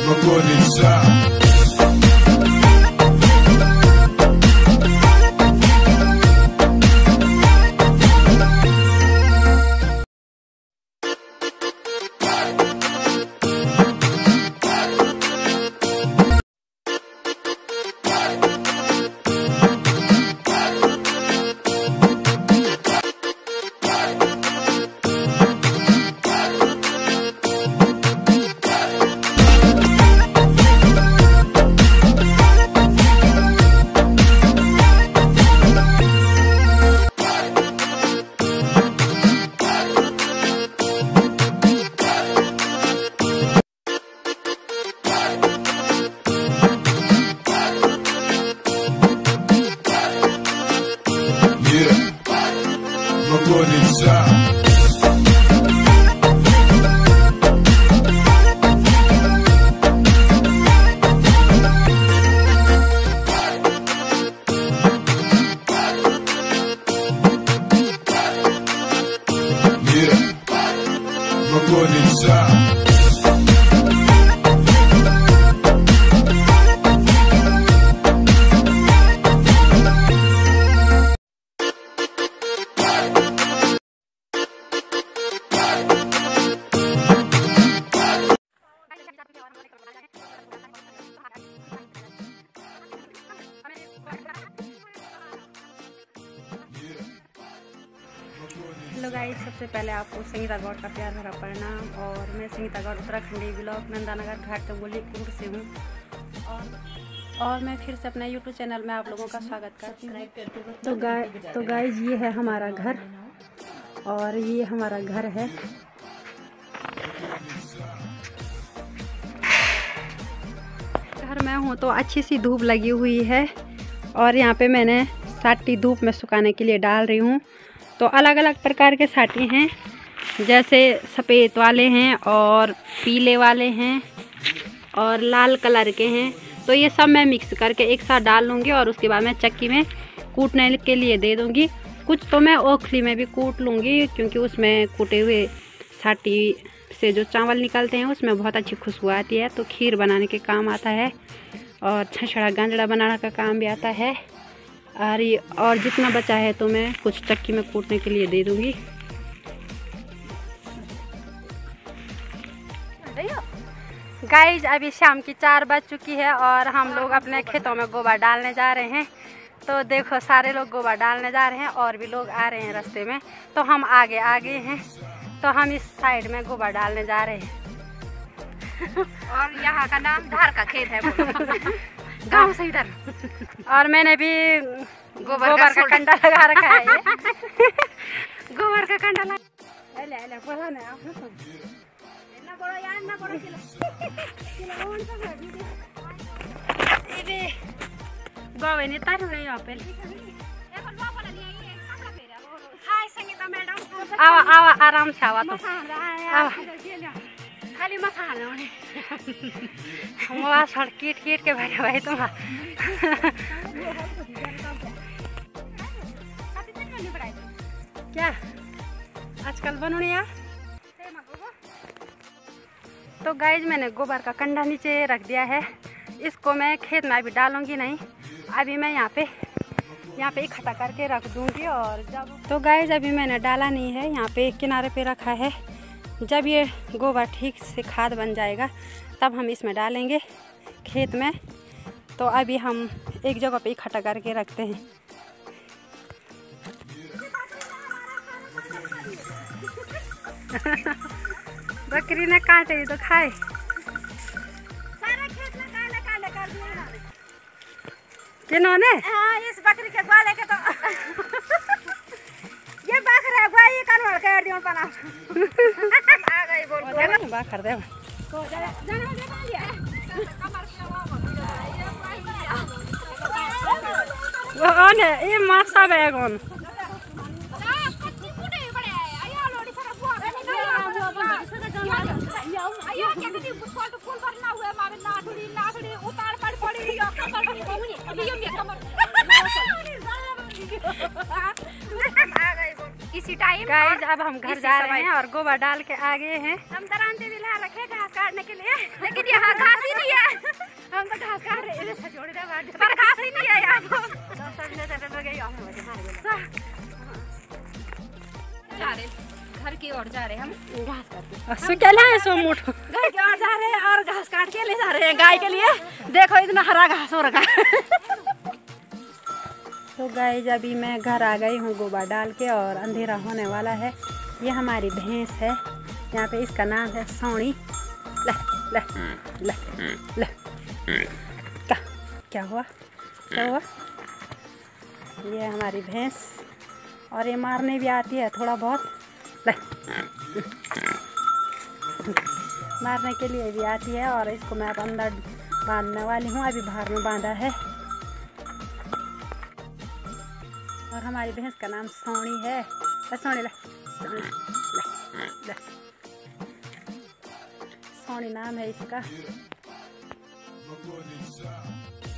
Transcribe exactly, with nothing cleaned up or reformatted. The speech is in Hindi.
हेलो गाइस, सबसे पहले आपको संगीता गौड़ का प्यार भरा प्रणाम। और मैं संगीता गौड़ उत्तराखंडी ब्लॉक नंदानगर घाट तंगोली कुंड से हूँ और और मैं फिर से अपने यूट्यूब चैनल में आप लोगों का स्वागत करती हूँ। तो गाय तो गाइस ये है हमारा घर और ये हमारा घर है। घर में हूँ तो अच्छी सी धूप लगी हुई है और यहाँ पे मैंने साटी धूप में सुखाने के लिए डाल रही हूँ। तो अलग अलग प्रकार के साटी हैं, जैसे सफ़ेद वाले हैं और पीले वाले हैं और लाल कलर के हैं। तो ये सब मैं मिक्स करके एक साथ डाल लूँगी और उसके बाद मैं चक्की में कूटने के लिए दे दूँगी। कुछ तो मैं ओखली में भी कूट लूँगी, क्योंकि उसमें कूटे हुए साटी से जो चावल निकलते हैं उसमें बहुत अच्छी खुशबू आती है। तो खीर बनाने के काम आता है और छछड़ा गांजड़ा बनाने का काम भी आता है। और ये और जितना बचा है तो मैं कुछ चक्की में कूटने के लिए दे दूँगी। गाइस अभी शाम की चार बज चुकी है और हम लोग अपने खेतों में गोबर डालने जा रहे हैं। तो देखो सारे लोग गोबर डालने जा रहे हैं और भी लोग आ रहे हैं रास्ते में। तो हम आगे आगे हैं, तो हम इस साइड में गोबर डालने जा रहे हैं। और यहाँ का नाम धार का खेत है गांव से इधर। और मैंने भी गोबर, गोबर का कंडा लगा रखा है। गोबर का कंडा लगा गोवे तार रही हो पे। आवा आवा आराम से आवा। तो खाली मसाला हम सड़ कीट कीट के बैठे भाई तुम। क्या आजकल बनूनिया। तो गाइज मैंने गोबर का कंडा नीचे रख दिया है। इसको मैं खेत में अभी डालूंगी नहीं, अभी मैं यहाँ पे यहाँ पे इकट्ठा करके रख दूंगी। और जब तो गाइज अभी मैंने डाला नहीं है, यहाँ पे किनारे पे रखा है। जब ये गोबर ठीक से खाद बन जाएगा तब हम इसमें डालेंगे खेत में। तो अभी हम एक जगह पे इकट्ठा करके रखते हैं। बकरी ने काटे तो खाए। सारा खेत में काले काले कर दिया किन्होंने? हाँ, इस बकरी के ग्वाले के तो ये बकरा ग्वाई कन्वर्ट कर दियो पना। आ गई बोल बोल बाखर दे तो जाने जाने दे लिया कमर के वो कौन है? ये मासा बैगन इसी टाइम गाइस अब हम घर जा रहे हैं और गोबर डाल के आ गए हैं। हम तरांते भी ला रखे घास काटने के लिए, लेकिन यहाँ घास ही नहीं पर घास ही नहीं है यहाँ पर। जा रहे घर की ओर जा रहे हम घास काटने। सुकेला है सो मुठ घर की ओर जा रहे हैं और घास काट के ले जा रहे हैं गाय के लिए। देखो इतना हरा घास हो रखा है। तो गाइस अभी मैं घर आ गई हूँ गोबर डाल के और अंधेरा होने वाला है। ये हमारी भैंस है, यहाँ पे इसका नाम है सोनी। ले ले ले ले क्या क्या हुआ क्या हुआ? ये हमारी भैंस और ये मारने भी आती है थोड़ा बहुत। ले मारने के लिए भी आती है और इसको मैं अब अंदर बांधने वाली हूँ। अभी बाहर में बांधा है और हमारी भैंस का नाम सोनी है। ले सोनी ले सोनी ले ले सोनी नाम है इसका।